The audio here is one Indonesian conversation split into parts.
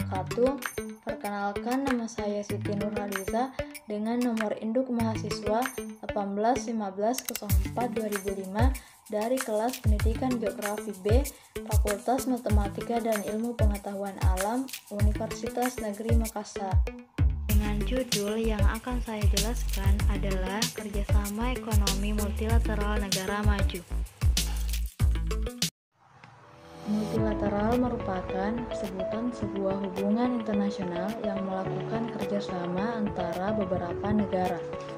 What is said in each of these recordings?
wabarakatuh. Perkenalkan, nama saya Siti Nurhaliza dengan nomor induk mahasiswa 181504-2005 dari kelas Pendidikan Geografi B, Fakultas Matematika dan Ilmu Pengetahuan Alam, Universitas Negeri Makassar. Dengan judul yang akan saya jelaskan adalah Kerjasama Ekonomi Multilateral Negara Maju. Multilateral merupakan sebutan sebuah hubungan internasional yang melakukan kerjasama antara beberapa negara.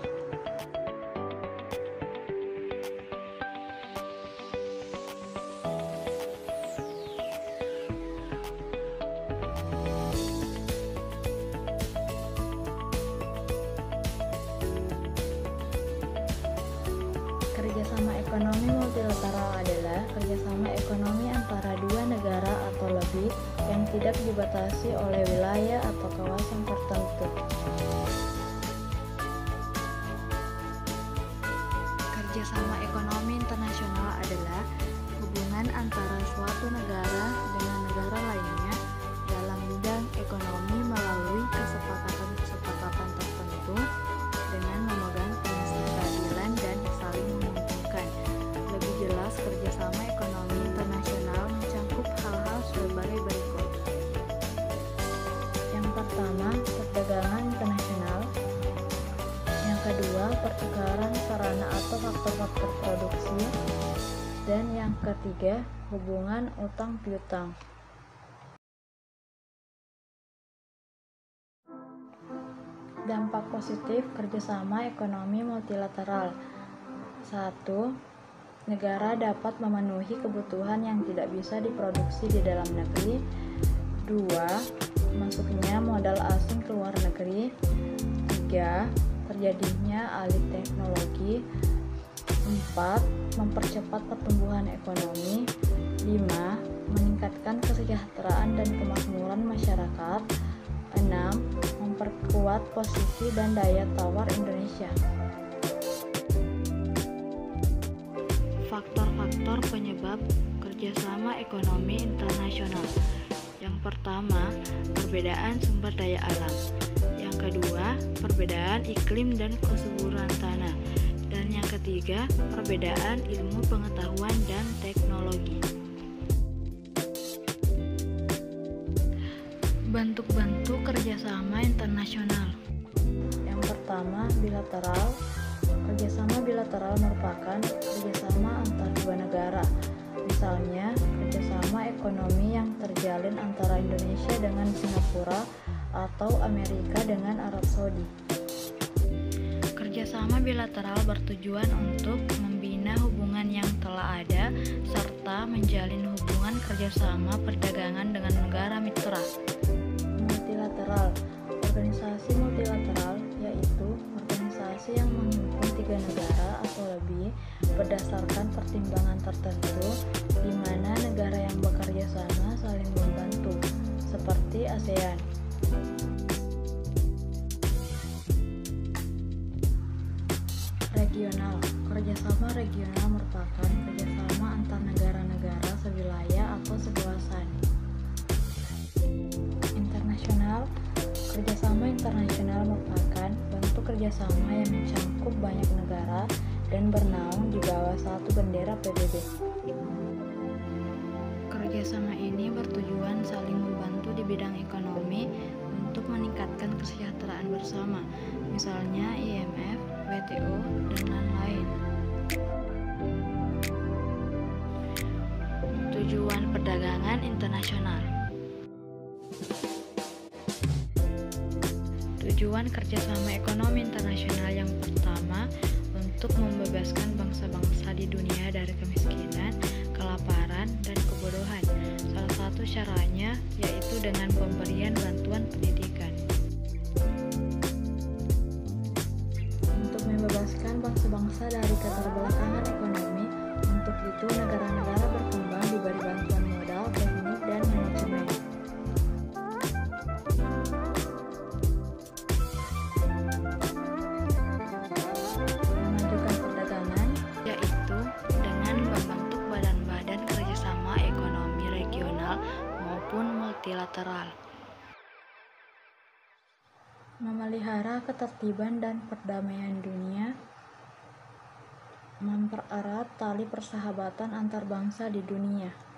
Kerjasama ekonomi multilateral adalah kerjasama ekonomi antara dua negara atau lebih yang tidak dibatasi oleh wilayah atau kawasan tertentu. Kerjasama ekonomi internasional adalah hubungan antara suatu negara dengan negara lainnya dalam bidang ekonomi melalui kesepakatan-kesepakatan tertentu dengan memegang prinsip keadilan dan saling menguntungkan. Lebih jelas, kerjasama ekonomi internasional mencakup hal-hal sebagai berikut. Yang pertama, perdagangan internasional. Yang kedua, pertukaran sarana atau faktor-faktor produksi. Dan yang ketiga, hubungan utang piutang. Dampak positif kerjasama ekonomi multilateral. 1. Negara dapat memenuhi kebutuhan yang tidak bisa diproduksi di dalam negeri. 2. Masuknya modal asing ke luar negeri. 3. Terjadinya alih teknologi. 4. Mempercepat pertumbuhan ekonomi. 5. Meningkatkan kesejahteraan dan kemakmuran masyarakat. 6. Memperkuat posisi dan daya tawar Indonesia. Faktor-faktor penyebab kerjasama ekonomi internasional. Yang pertama, perbedaan sumber daya alam. Yang kedua, perbedaan iklim dan kesuburan tanah. Dan yang ketiga, perbedaan ilmu pengetahuan dan teknologi. Bentuk-bentuk kerjasama internasional. Yang pertama, bilateral. Kerjasama bilateral merupakan kerjasama antar dua negara. Misalnya, kerjasama ekonomi yang terjalin antara Indonesia dengan Singapura atau Amerika dengan Arab Saudi. Kerjasama bilateral bertujuan untuk membina hubungan yang telah ada serta menjalin hubungan kerjasama perdagangan dengan negara mitra. Multilateral. Organisasi multilateral yaitu organisasi yang menghimpun tiga negara atau lebih berdasarkan pertimbangan tertentu di mana negara yang bekerja sama saling membantu, seperti ASEAN. Regional. Kerjasama regional merupakan kerjasama antar negara-negara sewilayah atau sekawasan. Internasional. Kerjasama internasional merupakan bentuk kerjasama yang mencakup banyak negara dan bernaung di bawah satu bendera PBB. Kerjasama ini bertujuan saling membantu di bidang ekonomi untuk meningkatkan kesejahteraan bersama, misalnya IMF, WTO, dan lain-lain. Tujuan perdagangan internasional. Tujuan kerjasama ekonomi internasional yang pertama untuk membebaskan bangsa-bangsa di dunia dari kemiskinan, kelaparan, dan kebodohan. Salah satu caranya yaitu dengan pemberian bantuan pendidikan. Untuk membebaskan bangsa-bangsa dari keterbelakangan ekonomi, untuk itu negara-negara berkembang diberi bantuan modal, teknik, dan manajemen. Memajukan perdagangan yaitu dengan membentuk badan-badan kerjasama ekonomi regional maupun multilateral. memelihara ketertiban dan perdamaian dunia, mempererat tali persahabatan antar bangsa di dunia.